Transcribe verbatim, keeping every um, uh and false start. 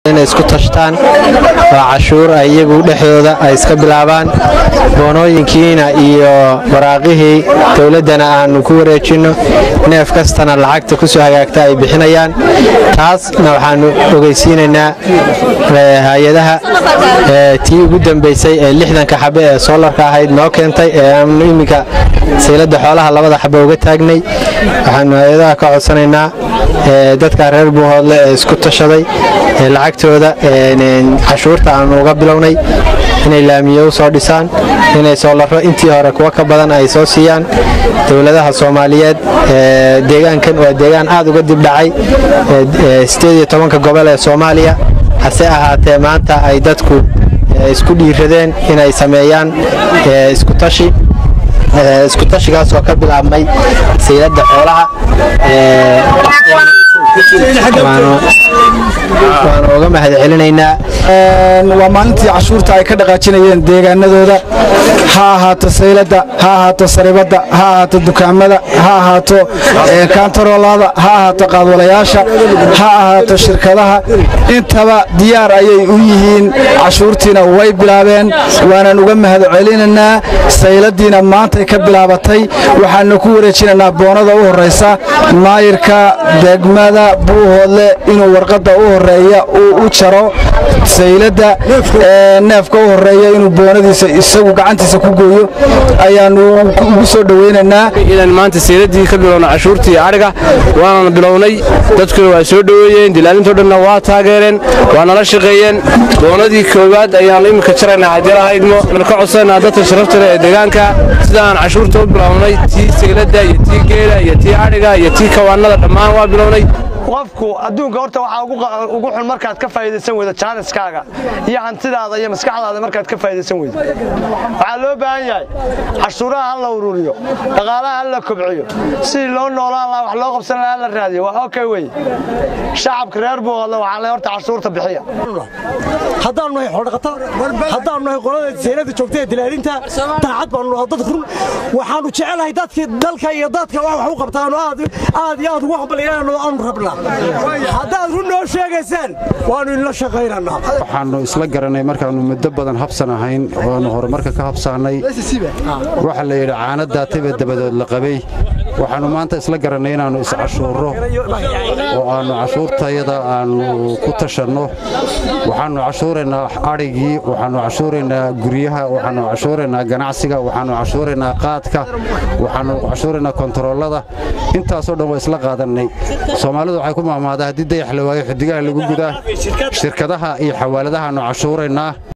inay isku tashtaan waa cashuur ay iyagu dhexdooda ay iska bilaabaan boonooyinkiina iyo waraaqihii dawladana aanu ku wareejino neef kastana lacagta ku soo hagaagta ay bixinayaan taasna waxaanu ogeysiinaynaa hay'adaha tii ugu dambeysay ee lixdanka xabe ee soolarka ahayd noo keentay ee aanu iminka seylada xoolaha labada xabe uga taagnay waxaanu hay'adaha ka codsanaynaa dadka reer Buuhoodle ee isku tashaday ee lacagtooda cashuurta aanu uga bilownay inay laamiyo soo dhisaan inay soolaro intii hore kuwa ka badan ay soo siiyaan dawladaha Soomaaliyeed ee deegaankan waa deegaan aad uga dib dhacay sideed iyo toban gobol ee Soomaaliya hase ahaatee maanta ay dadku isku dhiiradeen inay sameeyaan isku tashi isku tashigaas oo ka bilaabmay seylada xoolaha ee waana uga mahadcelinaynaa waa maalintii cashuurta ay ka dhaqaajinayeen deegaanadooda ha ahaato seylada ha ahaato saribada ha ahaato dukaamada ha ahaato kaantaroolada ha ahaato qaadwalayaasha ha ahaato shirkadaha intaba diyaar ayay u yihiin cashuurtiina way bilaabeen waanaan uga mahadcelinaynaa seyladiina maantay ka bilaabatay waxaanu ku wareejinaynaa boonada u horeysa maayirka degmada Buuhoodle inuu warqada u horeeya uu u jaro seylada neefka u horeeya inuu boonadiisa isagu gacantiisa ku gooyo ayaanu ugu soo dhaweynaynaa inaan maanta seyladii ka bilowna cashuurtii ariga waana bilownay dadkuna waa soo dhaweeyeen dilaalintoodanna waa taageereen waana la shaqeeyeen boonadii koowaad ayaan imika jaraynaa hadii lahaydmo ka codsanaa dadka sharafta leh ee deegaanka sidaan cashuurta u bilownay tii seylada iyo tii geela iyo tii ariga iyo tii kawaanada dhammaan waa bilownay qofku adduunka horta waxa ugu xun markaad ka faa'iideysan weydo jaaniskaaga iyo hantidaada iyo maskaxdaada markaad ka faa'iideysan weydo waxa loo baahan yahay cashuuraha la ururiyo dhaqaalaha la kobciyo si loo noolaan lahaa wax loo qabsan lahaa la raadiyo waa okay way shacabka reer Buuhoodle waxa la horta cashuurta bixiya hadaan nahay xoolaqata hadaan nahay qolada seelada joogtay dilaalinta taacad baan noo dad run waxaanu jecelahay dadka dalka iyo dadka wax u qabtaan aad aad iyo aad ugu xabalayaan aan rabnaa haddaad run noo sheegaysaan waanu in la shaqaynaynaa waxaanu isla garanay markaanu muddo badan habsan ahayn waanu horumarka ka habsaanay waxa la yidhi caanada tiba dabadood la qabay waxaanu maanta isla garanay inaanu is cashuuro oo aanu cashuurtayada aanu ku tashanno waxaanu cashuureynaa arigii waxaanu cashuureynaa guryaha waxaanu cashuureynaa ganacsiga waxaanu cashuureynaa qaadka waxaanu cashuureynaa kontaroolada intaasoo dhan waa isla qaadanay Soomaalidu waxay ku maamaadaa hadii dayax la waayo xidigaha lagu gudaa shirkadaha iyo xawaaladaha aanu cashuureynaa